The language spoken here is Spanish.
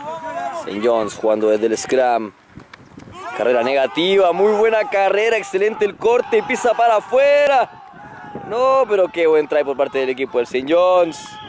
St. John's jugando desde el scrum. Carrera negativa, muy buena carrera, excelente el corte, pisa para afuera. No, pero qué buen try por parte del equipo del St. John's.